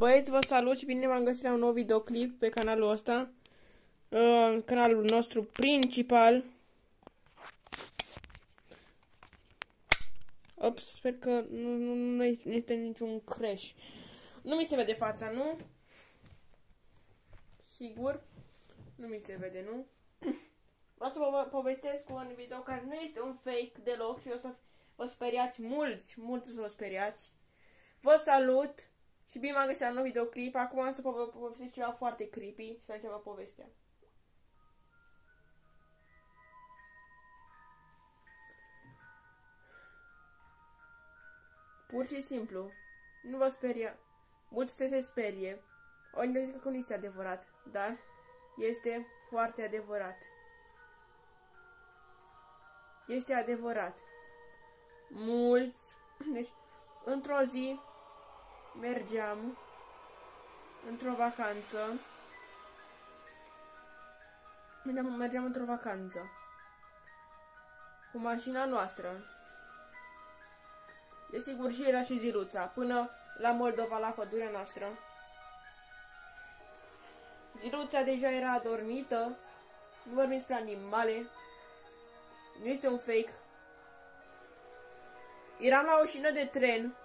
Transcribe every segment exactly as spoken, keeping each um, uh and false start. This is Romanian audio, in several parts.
Băieți, vă salut și bine v-am găsit la un nou videoclip pe canalul ăsta, uh, canalul nostru principal. Ops, sper că nu, nu, nu este niciun crash. Nu mi se vede fața, nu? Sigur? Nu mi se vede, nu? Vreau să vă povestesc un video care nu este un fake deloc și o să vă speriați mulți, mulți să vă speriați. Vă salut și bine m-am găsit la un nou videoclip. Acum am să vă povestesc ceva foarte creepy și să începem povestea. Pur și simplu, nu vă speria. Mulți să se sperie. O ne zic că nu este adevărat, dar este foarte adevărat. Este adevărat. Mulți, deci, într-o zi mergeam într-o vacanță. Mergeam, mergeam într-o vacanță cu mașina noastră. Desigur și era și Ziluța, până la Moldova, la pădurea noastră. Ziluța deja era adormită. Nu vorbim despre animale. Nu este un fake. Eram la o șină de tren.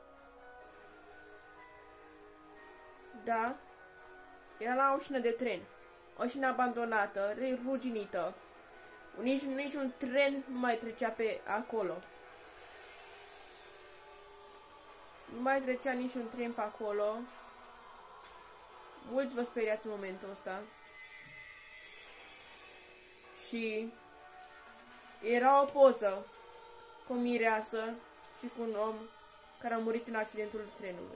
Da. Era la o șină de tren. O șină abandonată, ruginită. Nici, niciun tren nu mai trecea pe acolo. Nu mai trecea niciun tren pe acolo. Mulți vă speriați în momentul ăsta. Și era o poză cu o mireasă și cu un om care a murit în accidentul trenului.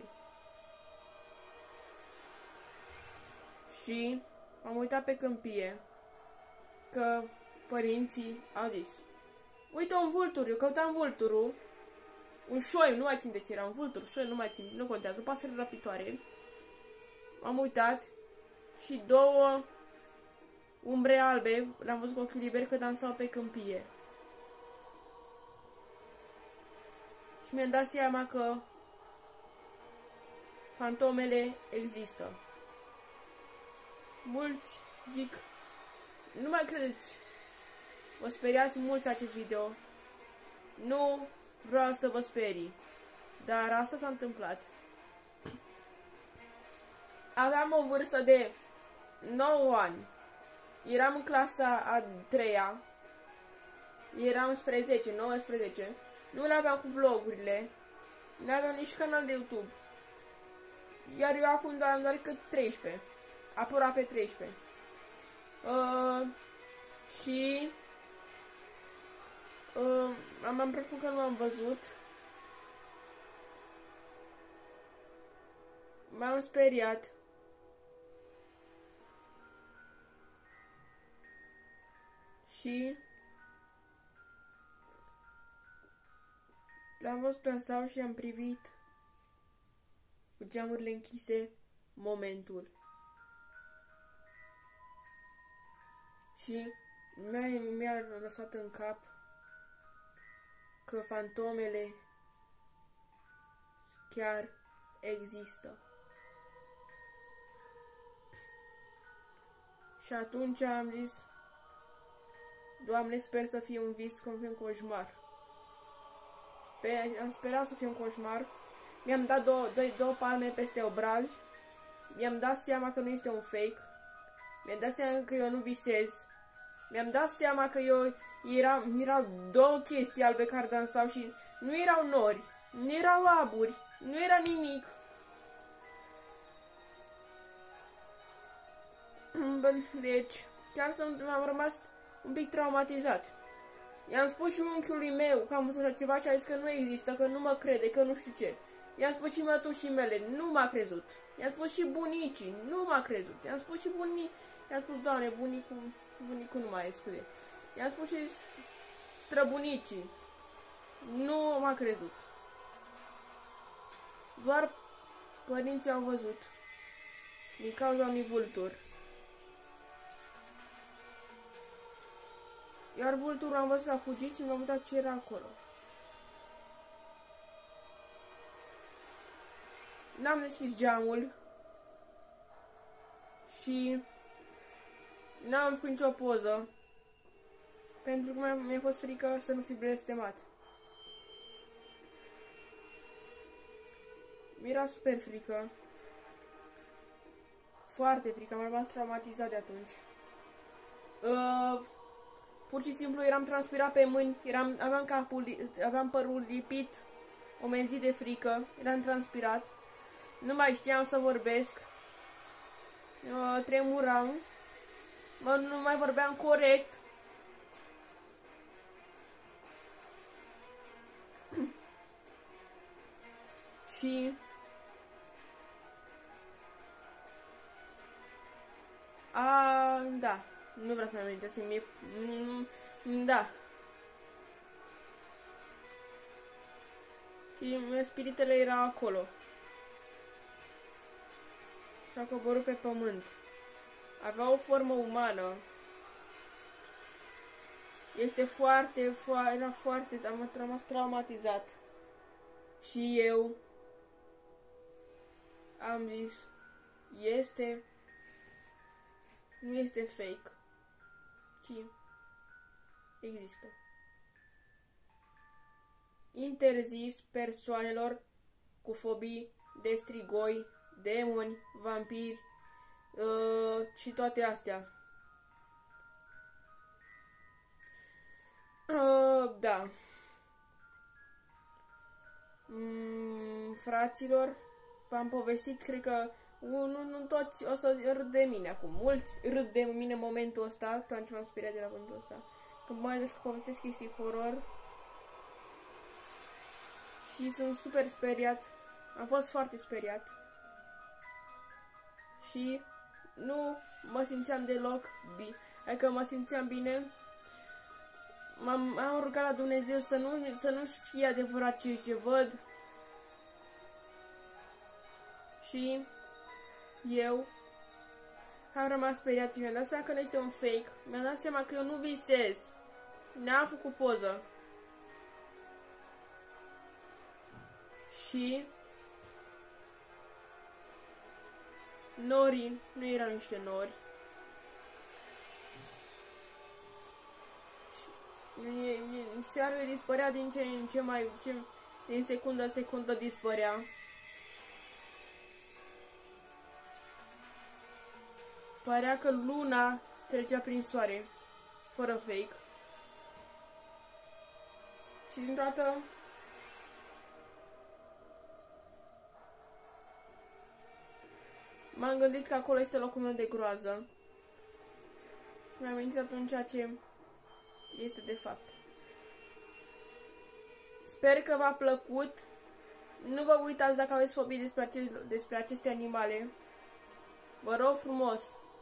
Și am uitat pe câmpie că părinții au zis: uite un vultur, eu căutam vulturul, un șoim, nu mai țin de ce era, un vultur, șoim, nu mai țin, nu contează, o pasăre răpitoare. Am uitat și două umbre albe, le-am văzut cu ochiul liber că dansau pe câmpie. Și mi-am dat seama că fantomele există. Mulți zic, nu mai credeți, vă speriați mulți acest video. Nu vreau să vă sperii, dar asta s-a întâmplat. Aveam o vârstă de nouă ani. Eram în clasa a treia. Eram spre zece, nouăsprezece. Nu le aveam cu vlogurile. Nu aveam nici canal de YouTube. Iar eu acum am doar cât treisprezece. Aproape treisprezece. Uh, și uh, am am plăcut că nu am văzut. M-am speriat. Și l-am văzut în sau și am privit cu geamurile închise momentul. Și mi-a mi-a lăsat în cap că fantomele chiar există. Și atunci am zis: Doamne, sper să fie un vis, că fie un coșmar. Pe, am sperat să fie un coșmar. Mi-am dat două, două, două palme peste obraz. Mi-am dat seama că nu este un fake. Mi-am dat seama că eu nu visez. Mi-am dat seama că eu era, erau două chestii albe care dansau și nu erau nori, nu erau aburi, nu era nimic. Deci, chiar am rămas un pic traumatizat. I-am spus și unchiului meu că am văzut așa ceva și a zis că nu există, că nu mă crede, că nu știu ce. I-am spus și mătușii mele, nu m-a crezut. I-am spus și bunicii, nu m-a crezut. I-am spus și bunicii, i-am spus, Doamne, bunicul, bunicul nu mai e, scuze. I-am spus și străbunicii, nu m-a crezut. Doar părinții au văzut, din cauza unui vultur. Iar vulturul am văzut că a fugit și mi-am uitat ce era acolo. N-am deschis geamul și n-am făcut nicio poză pentru că mi-a fost frică să nu fi blestemat. Mi-era super frică. Foarte frică, am rămas traumatizat de atunci. Uh, pur și simplu eram transpirat pe mâini, eram, aveam capul, aveam părul lipit, omenzit de frică, eram transpirat. Nu mai știam să vorbesc. Uh, tremuram. Mă, nu mai vorbeam corect. Și a, da, nu vreau să-mi amintesc nimic. Da. Și spiritele erau acolo. Și a coborât pe pământ. Avea o formă umană. Este foarte, foarte, era foarte, am rămas traumatizat. Și eu am zis, este, nu este fake, ci există. Interzis persoanelor cu fobii de strigoi, demoni, vampiri uh, și toate astea. Uh, da. Mm, fraților, v-am povestit, cred că nu, nu toți o să râd de mine acum. Mulți râd de mine în momentul ăsta, atunci m-am speriat de la momentul ăsta. Când mai ales că povestesc chestii horror. Și sunt super speriat. Am fost foarte speriat. Și nu mă simțeam deloc bine. Adică mă simțeam bine. M-am am rugat la Dumnezeu să nu, să nu fie adevărat ce, ce văd. Și eu am rămas speriat și mi-am dat seama că nu este un fake. Mi-am dat seama că eu nu visez. N-am făcut poză. Și norii nu erau niște nori. Soarele dispărea din ce în ce mai... Ce, din secundă în secundă dispărea. Părea că luna trecea prin soare, fără fake. Și dintr-o dată m-am gândit că acolo este locul meu de groază. Și mi-am amintit atunci ce este de fapt. Sper că v-a plăcut. Nu vă uitați dacă aveți fobii despre, acest, despre aceste animale. Vă rog frumos.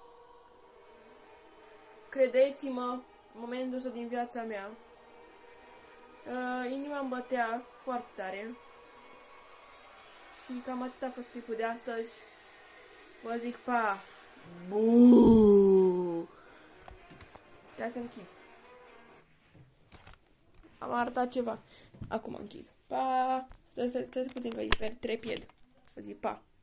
Credeți-mă, în momentul ăsta din viața mea, uh, inima îmi bătea foarte tare. Și cam atât a fost clipul de astăzi. Vă zic pa! Buuu! Hai să închid. Am arătat ceva. Acum închid. Pa! Stai, stai, stai puțin că e pe trepied. Vă zic pa!